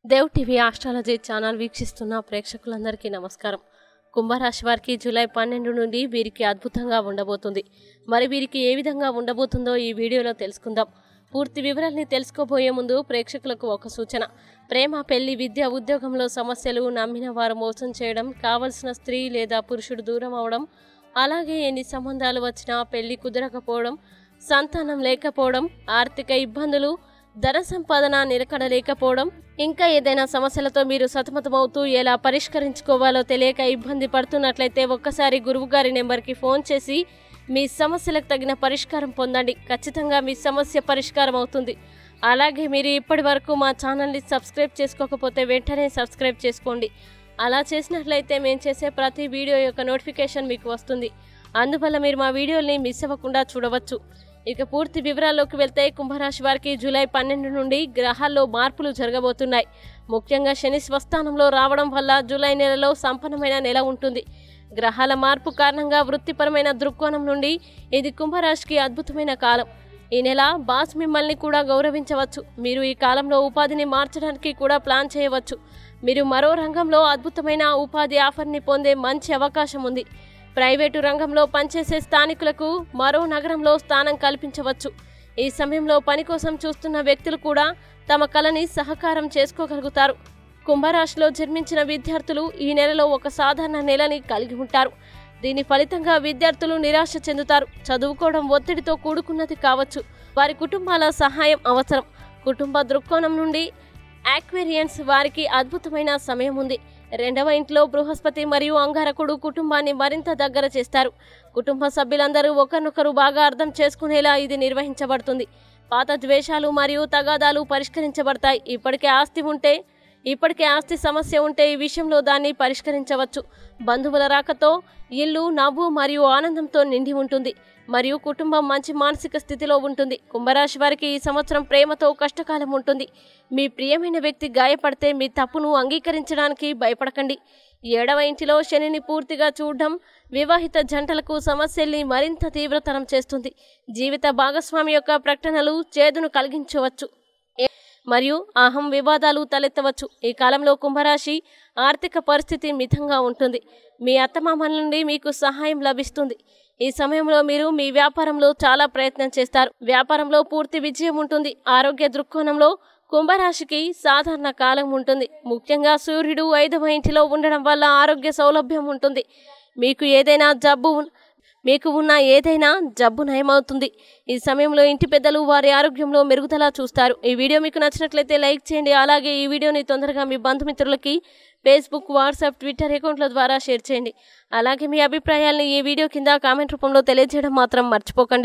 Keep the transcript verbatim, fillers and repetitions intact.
Dev TV astrology channel వీక్షిస్తున్న ప్రేక్షకులందరికీ నమస్కారం. కుంభరాశి వారికి జూలై పన్నెండు నుండి వీరికి అద్భుతంగా ఉండబోతుంది. మరి వీరికి ఏ విధంగా ఉండబోతుందో ఈ వీడియోలో తెలుసుకుందాం. పూర్తి వివరాల్ని తెలుసుకోబోయే ముందు ప్రేక్షకులకు ఒక సూచన. ప్రేమ, పెళ్లి, విద్య, ఉద్యోగంలో సమస్యలు, నమ్మిన వారు మోసం చేయడం, కావలసిన స్త్రీ లేదా పురుషుడు దూరం అవడం, అలాగే ఎన్ని సంబంధాలు వచ్చినా పెళ్లి కుదరకపోవడం, సంతానం లేకపోవడం, ఆర్థిక ఇబ్బందులు, ధన సంపాదన నిలకడ లేకపోవడం, ఇంకా ఏదైనా సమస్యలతో మీరు సతమతమవుతూ ఎలా పరిష్కరించుకోవాలో తెలియక ఇబ్బంది పడుతున్నట్లయితే ఒక్కసారి గురువుగారి నెంబర్కి ఫోన్ చేసి మీ సమస్యలకు తగిన పరిష్కారం పొందండి. ఖచ్చితంగా మీ సమస్య పరిష్కారం అవుతుంది. అలాగే మీరు ఇప్పటి వరకు మా ఛానల్ని సబ్స్క్రైబ్ చేసుకోకపోతే వెంటనే సబ్స్క్రైబ్ చేసుకోండి. అలా చేసినట్లయితే మేము చేసే ప్రతి వీడియో యొక్క నోటిఫికేషన్ మీకు వస్తుంది. అందువల్ల మీరు మా వీడియోని మిస్ అవ్వకుండా చూడవచ్చు. ఇక పూర్తి వివరాల్లోకి వెళ్తే కుంభరాశి వారికి జూలై పన్నెండు నుండి గ్రహాల్లో మార్పులు జరగబోతున్నాయి. ముఖ్యంగా శని స్వస్థానంలో రావడం వల్ల జూలై నెలలో సంపన్నమైన నెల ఉంటుంది. గ్రహాల మార్పు కారణంగా వృత్తిపరమైన దృక్కోణం నుండి ఇది కుంభరాశికి అద్భుతమైన కాలం. ఈ నెల బాస్ మిమ్మల్ని కూడా గౌరవించవచ్చు. మీరు ఈ కాలంలో ఉపాధిని మార్చడానికి కూడా ప్లాన్ చేయవచ్చు. మీరు మరో రంగంలో అద్భుతమైన ఉపాధి ఆఫర్ని పొందే మంచి అవకాశం ఉంది. ప్రైవేటు రంగంలో పనిచేసే స్థానికులకు మరో నగరంలో స్థానం కల్పించవచ్చు. ఈ సమయంలో పని కోసం చూస్తున్న వ్యక్తులు కూడా తమ కళని సహకారం చేసుకోగలుగుతారు. కుంభరాశిలో జన్మించిన విద్యార్థులు ఈ నెలలో ఒక సాధారణ నెలని కలిగి ఉంటారు. దీని ఫలితంగా విద్యార్థులు నిరాశ చెందుతారు. చదువుకోవడం ఒత్తిడితో కూడుకున్నది కావచ్చు. వారి కుటుంబాల సహాయం అవసరం. కుటుంబ దృక్కోణం నుండి ఆక్వేరియన్స్ వారికి అద్భుతమైన సమయం ఉంది. రెండవ ఇంట్లో బృహస్పతి మరియు అంగారకుడు కుటుంబాన్ని మరింత దగ్గర చేస్తారు. కుటుంబ సభ్యులందరూ ఒకరినొకరు బాగా అర్థం చేసుకునేలా ఇది నిర్వహించబడుతుంది. పాత ద్వేషాలు మరియు తగాదాలు పరిష్కరించబడతాయి. ఇప్పటికే ఆస్తి ఉంటే ఇప్పటికే ఆస్తి సమస్య ఉంటే ఈ విషయంలో దాన్ని పరిష్కరించవచ్చు. బంధువుల రాకతో ఇల్లు నవ్వు మరియు ఆనందంతో నిండి ఉంటుంది మరియు కుటుంబం మంచి మానసిక స్థితిలో ఉంటుంది. కుంభరాశి వారికి ఈ సంవత్సరం ప్రేమతో కష్టకాలం ఉంటుంది. మీ ప్రియమైన వ్యక్తి గాయపడితే మీ తప్పును అంగీకరించడానికి భయపడకండి. ఏడవ ఇంటిలో శనిని పూర్తిగా చూడడం వివాహిత జంటలకు సమస్యల్ని మరింత తీవ్రతరం చేస్తుంది. జీవిత భాగస్వామి యొక్క ప్రకటనలు చేదును కలిగించవచ్చు మరియు అహం వివాదాలు తలెత్తవచ్చు. ఈ కాలంలో కుంభరాశి ఆర్థిక పరిస్థితి మితంగా ఉంటుంది. మీ అత్తమామల నుండి మీకు సహాయం లభిస్తుంది. ఈ సమయంలో మీరు మీ వ్యాపారంలో చాలా ప్రయత్నం చేస్తారు. వ్యాపారంలో పూర్తి విజయం ఉంటుంది. ఆరోగ్య దృక్కోణంలో కుంభరాశికి సాధారణ కాలం ఉంటుంది. ముఖ్యంగా సూర్యుడు ఐదవ ఇంటిలో ఉండడం వల్ల ఆరోగ్య సౌలభ్యం ఉంటుంది. మీకు ఏదైనా జబ్బు మీకు ఉన్న ఏదైనా జబ్బు నయమవుతుంది. ఈ సమయంలో ఇంటి పెద్దలు వారి ఆరోగ్యంలో మెరుగుదల చూస్తారు. ఈ వీడియో మీకు నచ్చినట్లయితే లైక్ చేయండి. అలాగే ఈ వీడియోని తొందరగా మీ బంధుమిత్రులకి ఫేస్బుక్, వాట్సాప్, ట్విట్టర్ అకౌంట్ల ద్వారా షేర్ చేయండి. అలాగే మీ అభిప్రాయాలను ఈ వీడియో కింద కామెంట్ రూపంలో తెలియజేయడం మాత్రం మర్చిపోకండి.